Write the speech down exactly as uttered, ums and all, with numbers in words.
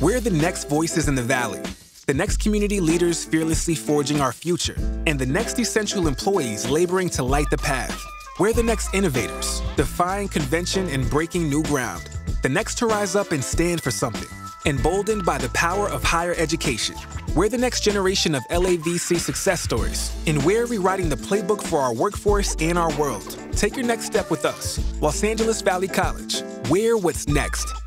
We're the next voices in the Valley, the next community leaders fearlessly forging our future, and the next essential employees laboring to light the path. We're the next innovators, defying convention and breaking new ground, the next to rise up and stand for something, emboldened by the power of higher education. We're the next generation of L A V C success stories, and we're rewriting the playbook for our workforce and our world. Take your next step with us. Los Angeles Valley College. We're what's next.